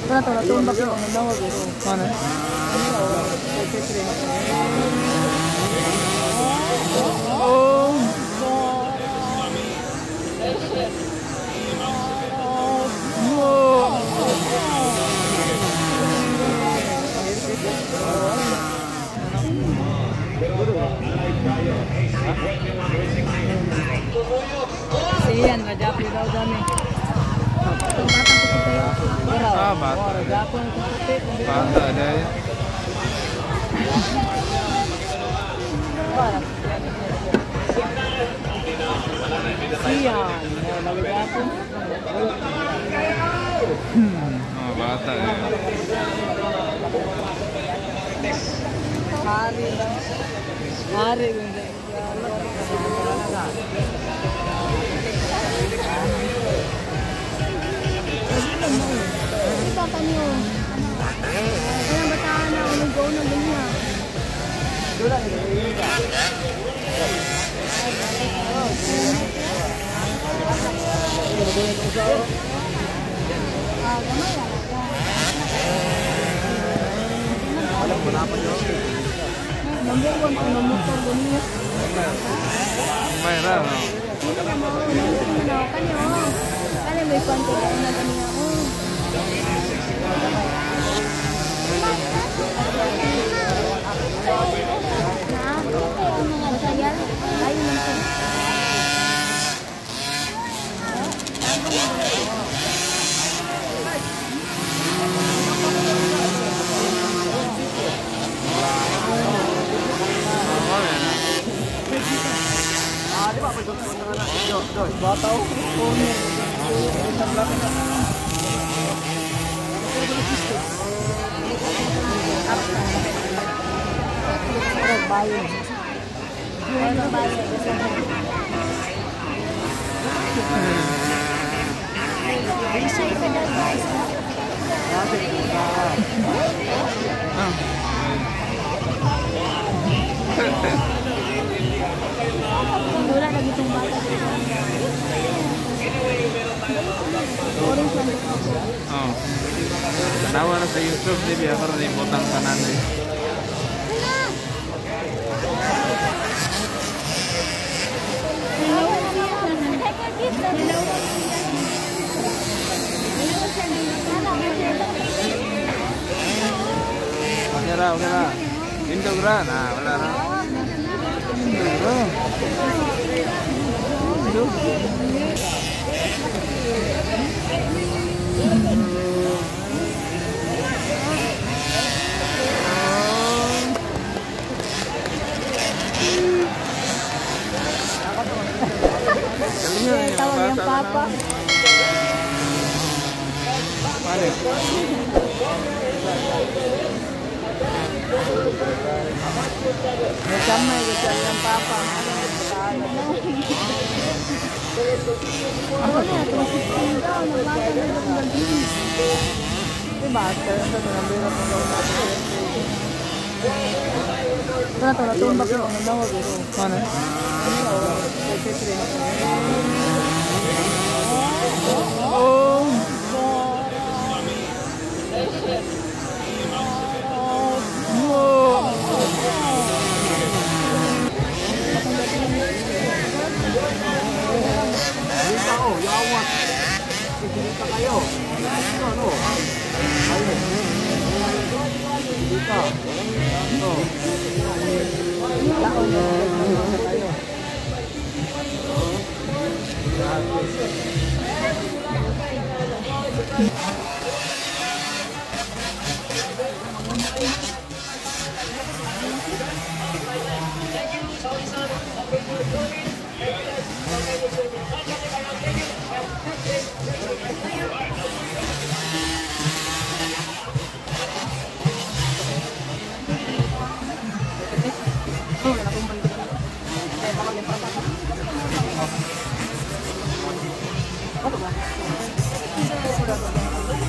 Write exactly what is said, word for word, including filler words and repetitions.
Ito na tumbak yung mga nawag ito. Mana? Oh! Siyan, rajapi daw dami. Itong batang puti kayo. Ah, bata. Rajapo ang puti. Bata ada ya. Siyan, rajapo. Oh, bata ya. Hari lang. Hari lang. Papa niyo. Kaya bataan na ako nag-go na ganyan. Dula ito. Ah, gamay lang. Alam mo na pa yun. Number one ko na motor ganyan. May ra, no? Hindi ka mo. Hindi ka mo. Kanyo. Kaya may panto na na ganyan ako. Bataw. Bayan. Bayan bayan. Bisa ikut guys. Wala lagi itong bata. Orange lang ito. Oh. Tanawa na sa YouTube, di biya karon ni butang tanan ni. Oke lah, oke lah. Indog ra, nah, wala ra. Indog ra. Indog. Tawag yung papa. Mana? Macamay kasi yung papa. Ano na ito? Nagbasa na ito ng bilis. Diba? Kaya ito na nabira ng ito na ito natumbak yung mga nawag ito. Mana? Oh! Oh, yawat. Kita kayo. Ano? Ayun. Kita. Ano? Taon na kayo. Apa?